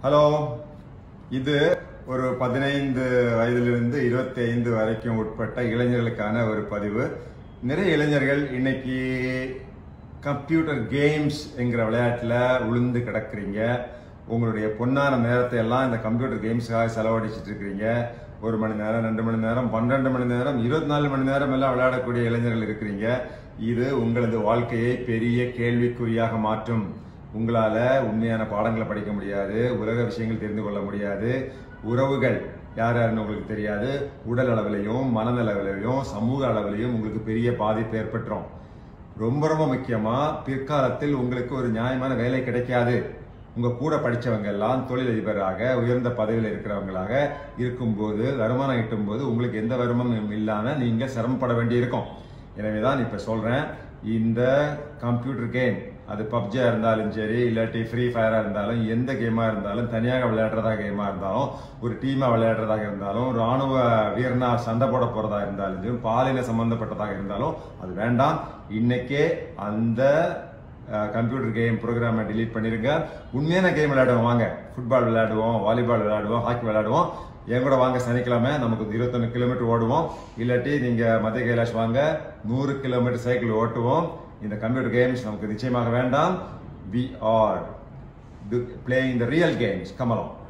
Hello, இது ஒரு 15 வயதிலிருந்து 25 வரைக்கும் உட்பட்ட இளைஞர்களுக்கான ஒரு பதிவு. நிறைய இளைஞர்கள் இன்னைக்கு கம்ப்யூட்டர் கேம்ஸ் என்கிற விளையாட்டில் உளுந்து கிடக்குறீங்க. உங்களுடைய பொன்னான நேரத்தை எல்லாம் இந்த கம்ப்யூட்டர் கேம்ஸாக செலவழிச்சிட்டு இருக்கிறீங்க. 1 மணி நேரம், 2 மணி நேரம், 12 மணி நேரம், 24 மணி நேரம் எல்லாம் விளையாடக்கூடிய இளைஞர்கள் இருக்கிறீங்க. இது உங்களது வாழ்க்கையை பெரிய கேள்விக்குறியாக மாற்றும். உங்களால உண்மையான பாடங்களை படிக்க முடியாது, உலக விஷயங்கள் தெரிந்து கொள்ள முடியாது, உறவுகள் யார் யாருன்னு உங்களுக்கு தெரியாது, உடல் அளவிலையும் மனநலவிலையும் சமூக அளவிலையும் உங்களுக்கு பெரிய பாதிப்பு ஏற்பட்டுரும். ரொம்ப ரொம்ப முக்கியமா பிற்காலத்தில் உங்களுக்கு ஒரு நியாயமான வேலை கிடைக்காது. உங்க கூட படிச்சவங்க எல்லாம் தொழிலதிபராக உயர்ந்த பதவியில் இருக்கிறவங்களாக இருக்கும்போது, வருமானம் ஈட்டும் போது உங்களுக்கு எந்த வருமானமும் இல்லாம நீங்க சிரமப்பட வேண்டி இருக்கும். எனவேதான் இப்ப சொல்றேன், இந்த கம்ப்யூட்டர் கேம், அது பப்ஜியா இருந்தாலும் சரி, இல்லாட்டி ஃப்ரீ ஃபயரா இருந்தாலும், எந்த கேமா இருந்தாலும், தனியாக விளையாடுறதா கேமா இருந்தாலும், ஒரு டீமா விளையாடுறதாக இருந்தாலும், ராணுவ வீரனா சண்டை போட போறதா இருந்தாலும், பாலின சம்பந்தப்பட்டதாக இருந்தாலும் அது வேண்டாம். இன்னைக்கே அந்த கம்ப்யூட்டர் கேம் ப்ரோக்ராமை டிலீட் பண்ணிருங்க. உண்மையான கேம் விளையாடுவோம். வாங்க, ஃபுட்பால் விளையாடுவோம், வாலிபால் விளையாடுவோம், ஹாக்கி விளையாடுவோம். என் கூட வாங்க, சனிக்கிழமை நமக்கு 21 கிலோமீட்டர் ஓடுவோம். இல்லாட்டி நீங்க மத்திய கைலாஷ் வாங்க, 100 கிலோமீட்டர் சைக்கிள் ஓட்டுவோம். இந்த கம்ப்யூட்டர் கேம்ஸ் நமக்கு நிச்சயமாக வேண்டாம். We are playing the real games. Come along.